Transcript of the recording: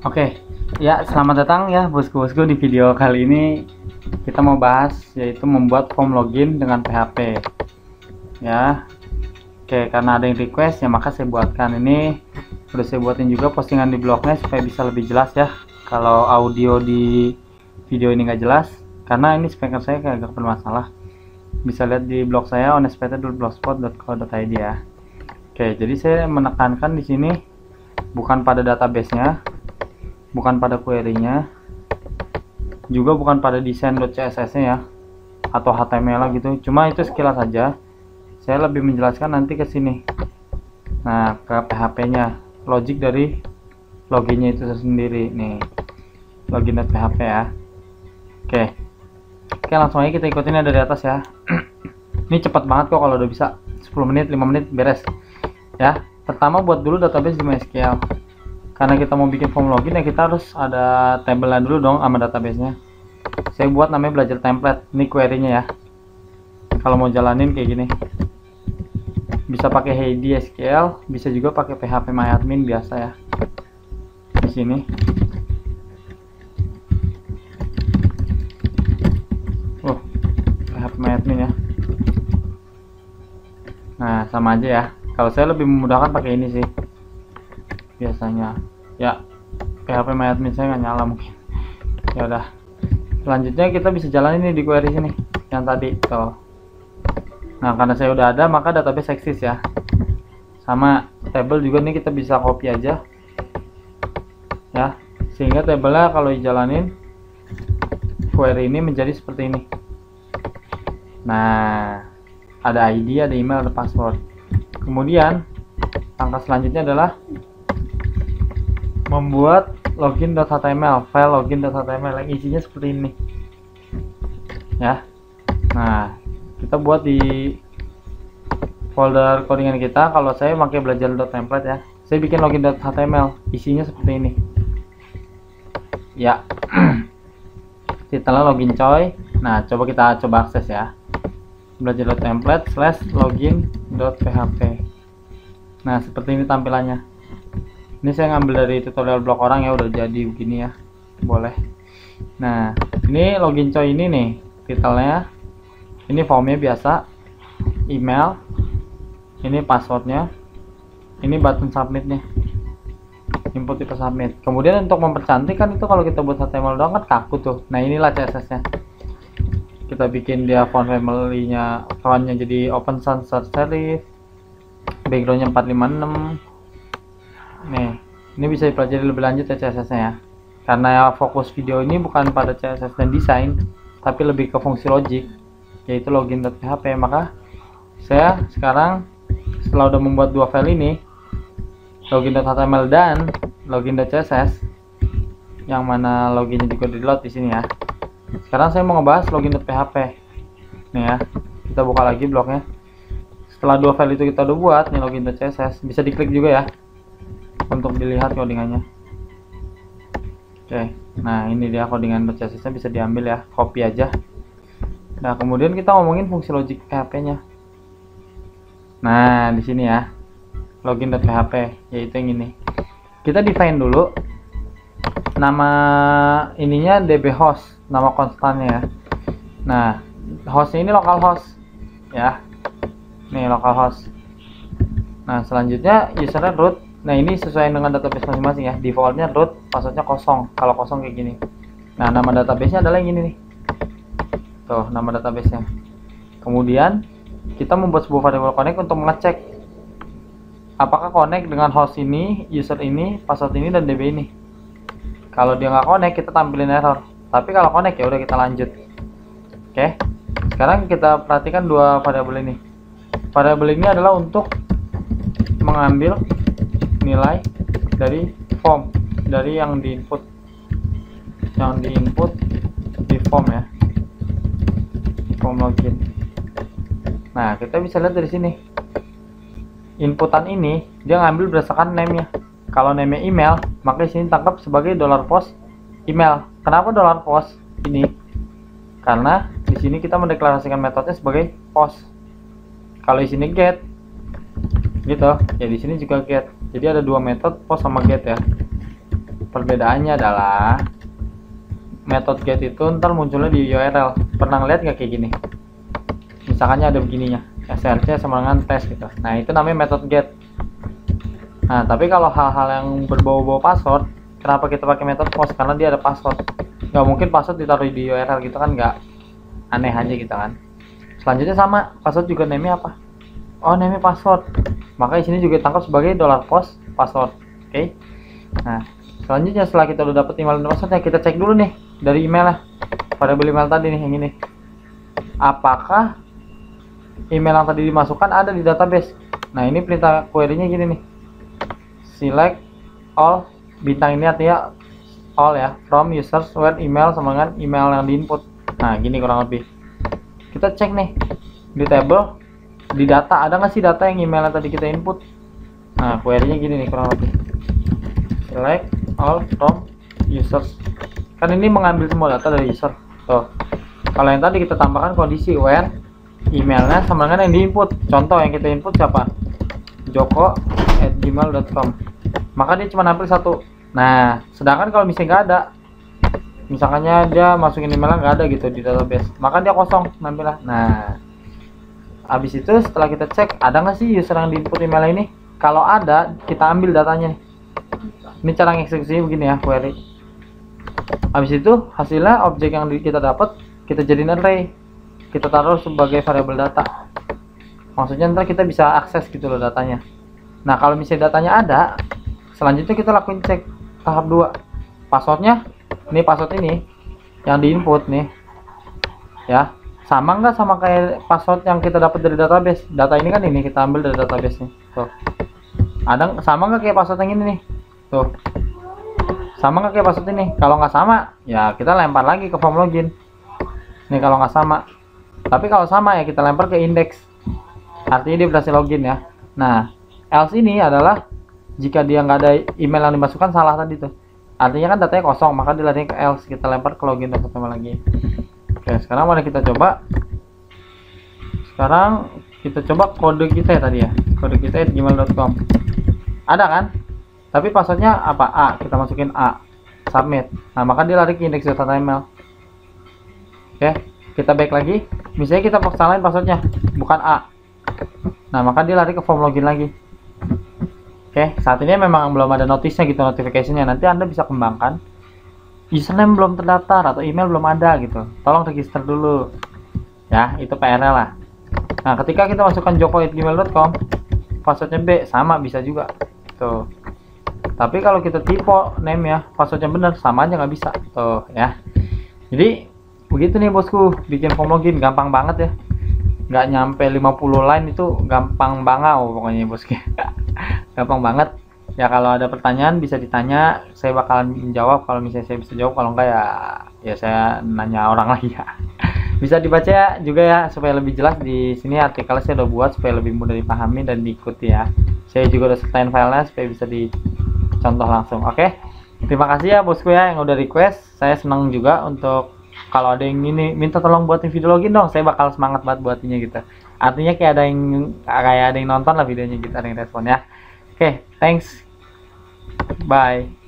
Oke, ya selamat datang ya bosku-bosku. Di video kali ini kita mau bahas yaitu membuat form login dengan PHP. Ya, oke, karena ada yang request ya maka saya buatkan ini. Udah saya buatin juga postingan di blognya supaya bisa lebih jelas ya. Kalau audio di video ini nggak jelas, karena ini speaker saya kayak agak bermasalah. Bisa lihat di blog saya honestpete.blogspot.co.id ya. Oke, jadi saya menekankan di sini bukan pada database-nya, bukan pada query-nya, juga bukan pada desain.css-nya ya, atau HTML gitu. Cuma itu sekilas saja. Saya lebih menjelaskan nanti ke sini. Nah, ke PHP-nya, logic dari loginnya itu sendiri nih. Login.php ya. Oke. Oke, langsung aja kita ikutin dari atas ya. Ini cepat banget kok kalau udah bisa. 10 menit, 5 menit beres. Ya. Pertama buat dulu database di MySQL. Karena kita mau bikin form login ya kita harus ada tabelnya dulu dong sama database-nya. Saya buat namanya belajar template. Ini query-nya ya. Kalau mau jalanin kayak gini. Bisa pakai Heidi SQL, bisa juga pakai PHP MyAdmin biasa ya. Di sini. PHP MyAdmin ya. Nah, sama aja ya. Kalau saya lebih memudahkan pakai ini sih. Biasanya ya PHP MyAdmin saya nggak nyala mungkin. Ya udah, selanjutnya kita bisa jalan ini di query sini yang tadi tuh. Nah, karena saya udah ada maka database eksis ya, sama table juga nih kita bisa copy aja ya, sehingga tabelnya kalau dijalanin query ini menjadi seperti ini. Nah, ada ID, ada email, ada password. Kemudian langkah selanjutnya adalah membuat login.html, file login.html yang isinya seperti ini ya. Nah, kita buat di folder codingan kita. Kalau saya pakai belajar.template ya, saya bikin login.html, isinya seperti ini ya. Titelnya login coy. Nah, coba kita akses ya, belajar.template /login.php. Nah, seperti ini tampilannya. Ini saya ngambil dari tutorial blog orang ya, udah jadi begini ya, boleh. Nah, ini login coy ini nih titelnya, ini formnya biasa, email, ini passwordnya, ini button submitnya, input tipe submit. Kemudian untuk mempercantik kan itu kalau kita buat HTML doang kan kaku tuh. Nah, inilah CSS nya. Kita bikin dia font family-nya, fontnya jadi open sans serif, backgroundnya 456. Nih, ini bisa dipelajari lebih lanjut ya CSS-nya ya. Karena ya fokus video ini bukan pada CSS dan desain, tapi lebih ke fungsi logic, yaitu login.php. Maka saya sekarang setelah udah membuat dua file ini, login.html dan login.css, yang mana loginnya juga di load di sini ya. Sekarang saya mau ngebahas login.php. Nih ya, kita buka lagi blognya. Setelah dua file itu kita udah buat, nih login.css, bisa diklik juga ya untuk dilihat codingannya. Oke, nah ini dia codingan CSS nya, bisa diambil ya, copy aja. Nah, kemudian kita ngomongin fungsi logic PHP nya. Nah, di sini ya, login.php, yaitu yang ini. Kita define dulu nama ininya dbhost, nama konstannya ya. Nah, hostnya ini localhost ya, nih localhost. Nah, selanjutnya usernya root. Nah, ini sesuai dengan database masing-masing ya. Defaultnya root, passwordnya kosong. Kalau kosong kayak gini. Nah, nama database-nya adalah yang ini nih. Tuh, nama database-nya. Kemudian kita membuat sebuah variable connect untuk mengecek apakah connect dengan host ini, user ini, password ini, dan db ini. Kalau dia nggak connect, kita tampilin error. Tapi kalau connect ya udah kita lanjut. Oke. Sekarang kita perhatikan dua variabel ini. Variabel ini adalah untuk mengambil nilai dari form, dari yang diinput di form ya, form login. Nah, kita bisa lihat dari sini inputan ini dia ngambil berdasarkan name-nya. Kalau name-nya email, maka di sini tangkap sebagai $post email. Kenapa $post ini? Karena di sini kita mendeklarasikan metodenya sebagai post. Kalau di sini get gitu ya, di sini juga get. Jadi ada dua metode, post sama get ya. perbedaannya adalah method get itu ntar munculnya di URL. Pernah ngeliat nggak kayak gini? Misalkannya ada begininya, src sama dengan tes gitu. Nah itu namanya method get. Nah tapi kalau hal-hal yang berbau-bau password, kenapa kita pakai method post? Karena dia ada password. Nggak mungkin password ditaruh di URL gitu kan, nggak, aneh aja gitu kan. Selanjutnya sama, password juga name-nya apa? Oh name password, maka di sini juga tangkap sebagai $post password. Oke. Nah selanjutnya setelah kita udah dapet email dan passwordnya, kita cek dulu nih dari emailnya, variabel email tadi nih yang ini, apakah email yang tadi dimasukkan ada di database. Nah ini perintah query-nya gini nih, select all, bintang ini artinya all ya, from users where email sama dengan email yang diinput. Nah gini kurang lebih. Kita cek nih di table, di data, ada nggak sih data yang email yang tadi kita input. Nah query-nya gini nih kurang lebih, select all from users, kan ini mengambil semua data dari user. Tuh, kalau yang tadi kita tambahkan kondisi where emailnya sama dengan yang diinput. Contoh yang kita input siapa? joko@gmail.com, maka dia cuma nampil satu. Nah sedangkan kalau misalnya nggak ada, misalkannya dia masukin emailnya nggak ada gitu di database, maka dia kosong nampilnya. Nah habis itu setelah kita cek ada nggak sih user yang diinput email ini, kalau ada kita ambil datanya nih. Ini cara eksekusinya begini ya, query. Habis itu hasilnya objek yang kita dapat kita jadiin array, kita taruh sebagai variabel data. Maksudnya ntar kita bisa akses gitu loh datanya. Nah kalau misalnya datanya ada, selanjutnya kita lakuin cek tahap 2. Passwordnya, ini password ini yang diinput nih ya, sama nggak sama kayak password yang kita dapat dari database. Data ini kan ini kita ambil dari database nih. Tuh, ada sama nggak kayak password yang ini nih? Tuh, sama nggak kayak password ini? Kalau nggak sama ya kita lempar lagi ke form login nih, kalau nggak sama. Tapi kalau sama ya kita lempar ke index, artinya dia berhasil login ya. Nah else ini adalah jika dia nggak ada email yang dimasukkan salah tadi tuh, artinya kan datanya kosong, maka dia larinya ke else, kita lempar ke login pertama lagi. Oke, sekarang mari kita coba. Sekarang kita coba kode kita ya tadi ya, kode kita @gmail.com ada kan, tapi passwordnya apa? A, kita masukin A, submit. Nah maka dia lari ke index.html. Oke, kita back lagi, misalnya kita salahin passwordnya bukan A, nah maka dia lari ke form login lagi. Oke, saat ini memang belum ada notice-nya gitu, notification-nya. Nanti Anda bisa kembangkan username belum terdaftar atau email belum ada gitu, tolong register dulu ya, itu PR-nya lah. Nah ketika kita masukkan joko@gmail.com, passwordnya B, sama bisa juga tuh. Tapi kalau kita tipe name ya, passwordnya bener, sama aja nggak bisa tuh ya. Jadi begitu nih bosku, bikin form login gampang banget ya, nggak nyampe 50 line itu gampang banget pokoknya bosku. Gampang banget ya. Kalau ada pertanyaan bisa ditanya, saya bakalan menjawab kalau misalnya saya bisa jawab, kalau enggak ya saya nanya orang lagi ya. Bisa dibaca juga ya supaya lebih jelas. Di sini artikelnya saya udah buat supaya lebih mudah dipahami dan diikuti ya. Saya juga udah setain filenya supaya bisa dicontoh langsung. Oke, terima kasih ya bosku ya yang udah request. Saya senang juga untuk kalau ada yang ini minta tolong buatin video login dong, saya bakal semangat banget buatinnya gitu. Artinya kayak ada yang nonton lah videonya gitu, ada yang respon ya. Oke, thanks, bye.